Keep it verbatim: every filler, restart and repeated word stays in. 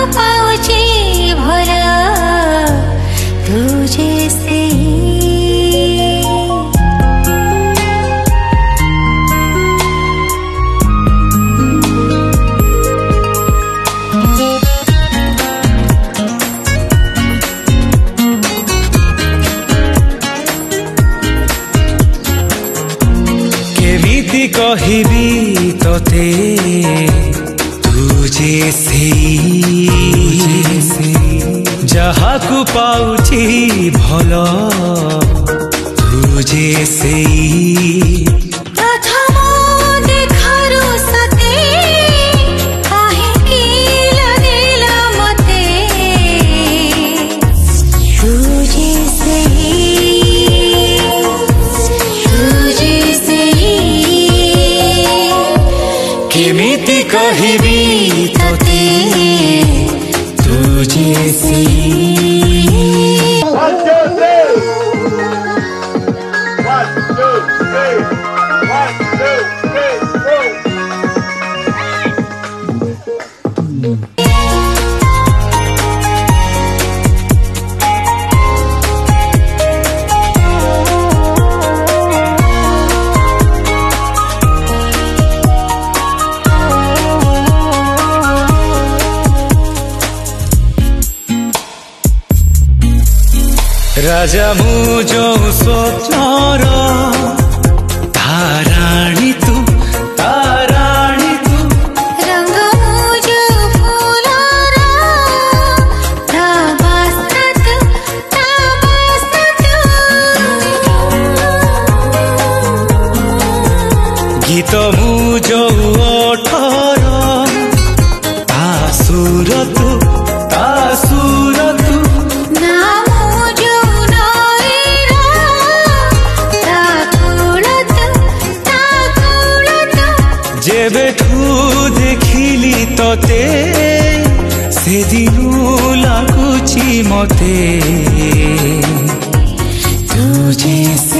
पाउची भला तुझे से केमिति कहिबी तोते तुझे से जहाँ को पाउची भला तुझे से प्रथम देखारु सते काहेकि लगेला मते तुझे से तुझे से केमिति कहिबी तोते तुझे से One, two, three. One, two, three. One, two, three, four. राजा मु जो स्वप्नर ताराणी तू ताराणी तू रंग मुझो फूलारा ता बासत ता बासत गीत मु जो अठर ता सुर तू ता सुर तू जेबेठू देखिली तोते से दिनू लागुची मते तुझे